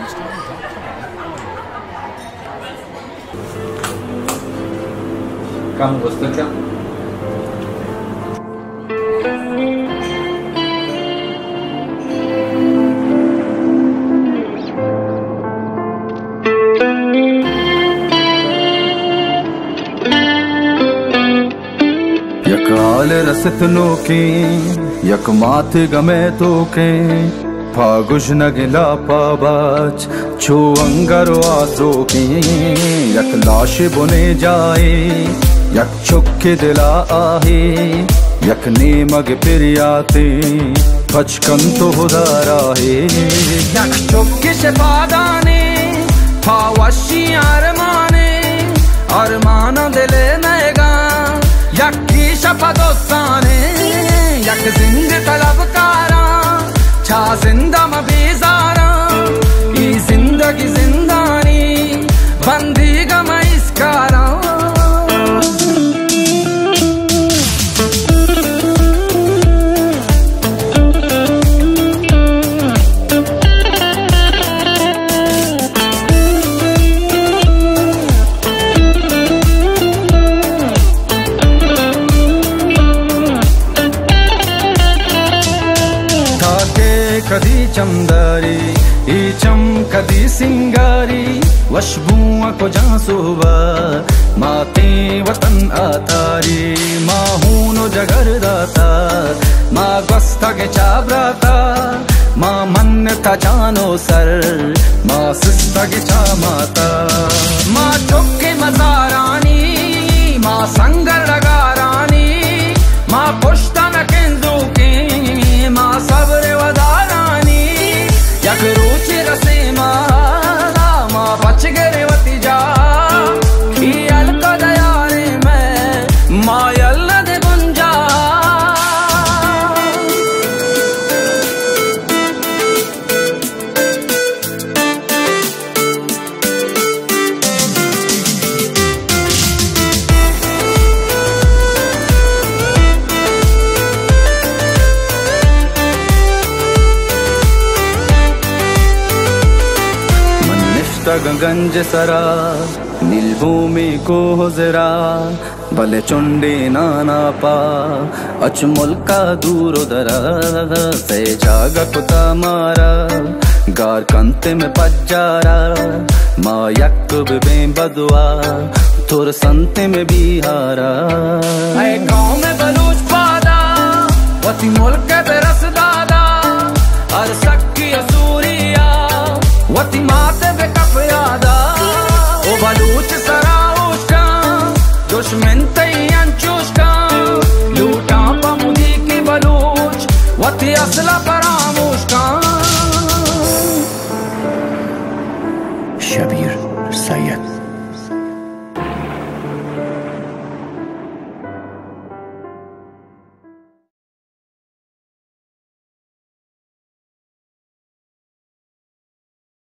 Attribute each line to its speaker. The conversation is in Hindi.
Speaker 1: Kamu Vostok?
Speaker 2: यकाल रसत नोके यक माथ गमे तोके फागुश नगिला पाबाच छो अंगरो आसो की यक लाश बुने जाए यक चुक्के दिला आहे यक नेमग पिरियाते बचकन तो हुदारा है
Speaker 3: यक चुक्के शफादाने फावशी अरमान दिले नएगा यकी शफदोस्ताने यक जिंद तलबकारा छा जिंदा मबीजारा ई जिंदगी जिंदानी बंदी गम इसकारा
Speaker 2: कदी चमदारी ई चम कदी सिंगारी वशबुआ को जासुबा माते वतन आतारी माहूनो जगर दाता माँ गस्ता के चाबराता माँ मन था जानो सर माँ सिस्ता के चा माता
Speaker 3: माँ चुक्के मजारानी माँ संगर लगा रानी माँ पुश्ता न केंदू के माँ सब्र वदारानी यक रुचि रसे माँ बच गरे वती जा ई अलका दयारे में माँ यल्ला दे गुंजा
Speaker 2: गंज सरा नीलभूमि को जरा भले चुंडे नाना पा अच मुल्का दूर दरा से जाग कुता मारा गार कंते में पज्जारा माँ यकब में बदुआ थोर संते में बिहारा
Speaker 3: गाँव में बलूच पादा वती मुल्क पे रस दादा और सक्की असूरिया वती माते पे कफ यादा ओ बलूच सराउश का दुश्मन